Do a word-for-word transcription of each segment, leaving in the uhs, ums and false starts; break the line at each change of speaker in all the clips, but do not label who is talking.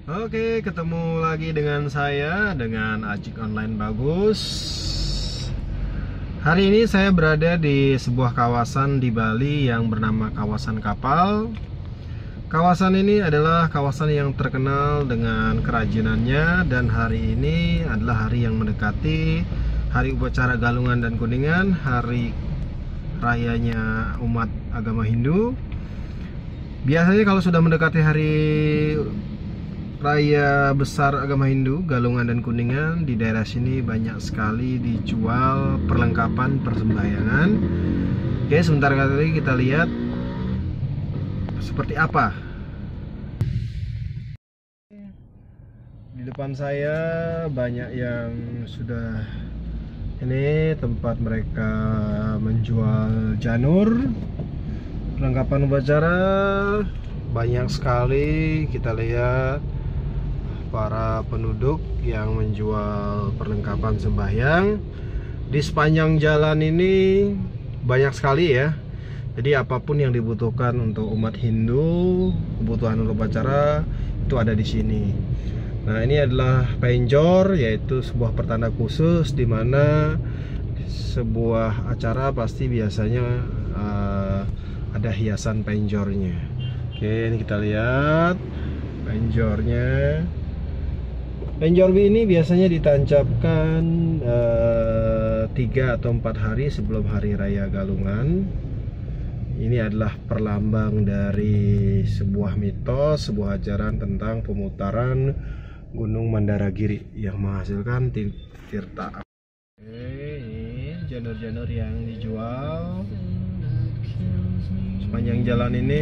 Oke, ketemu lagi dengan saya, dengan Ajik Online Bagus. Hari ini saya berada di sebuah kawasan di Bali yang bernama Kawasan Kapal. Kawasan ini adalah kawasan yang terkenal dengan kerajinannya, dan hari ini adalah hari yang mendekati hari upacara Galungan dan Kuningan, hari rayanya umat agama Hindu. Biasanya kalau sudah mendekati hari raya besar agama Hindu, Galungan dan Kuningan, di daerah sini banyak sekali dijual perlengkapan persembahyangan. Oke, sebentar kali kita lihat seperti apa. Di depan saya banyak yang sudah, ini tempat mereka menjual janur, perlengkapan upacara. Banyak sekali kita lihat para penduduk yang menjual perlengkapan sembahyang. Di sepanjang jalan ini banyak sekali ya. Jadi apapun yang dibutuhkan untuk umat Hindu, kebutuhan untuk upacara, itu ada di sini. Nah, ini adalah penjor, yaitu sebuah pertanda khusus di mana sebuah acara pasti biasanya uh, ada hiasan penjornya. Oke, ini kita lihat penjornya. Penjor ini biasanya ditancapkan uh, tiga atau empat hari sebelum hari raya Galungan. Ini adalah perlambang dari sebuah mitos, sebuah ajaran tentang pemutaran Gunung Mandaragiri yang menghasilkan tirta. Oke, ini janur-janur yang dijual sepanjang jalan ini.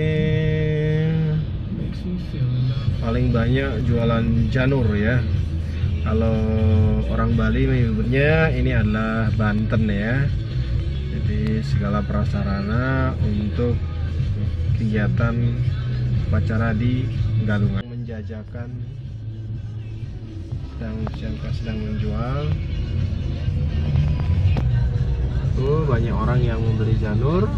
Paling banyak jualan janur ya. Kalau orang Bali menyebutnya ini adalah Banten ya. Jadi segala prasarana untuk kegiatan upacara di Galungan. Menjajakan sedang sedang menjual. Tuh banyak orang yang membeli janur.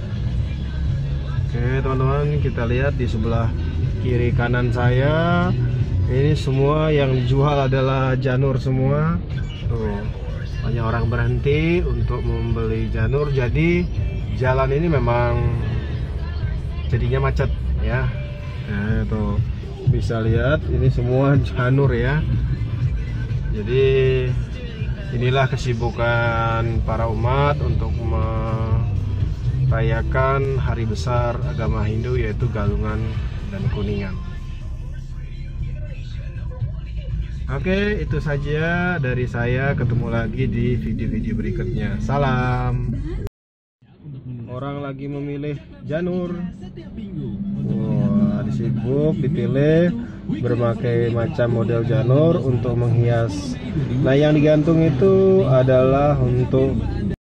Oke teman-teman, kita lihat di sebelah kiri kanan saya, ini semua yang dijual adalah janur semua. Tuh, banyak orang berhenti untuk membeli janur. Jadi jalan ini memang jadinya macet ya. Nah, tuh bisa lihat ini semua janur ya. Jadi inilah kesibukan para umat untuk merayakan hari besar agama Hindu, yaitu Galungan dan Kuningan. Oke, itu saja dari saya. Ketemu lagi di video-video berikutnya. Salam. Orang lagi memilih janur. Wah, disibuk dipilih berbagai macam model janur untuk menghias. Nah, yang digantung itu adalah untuk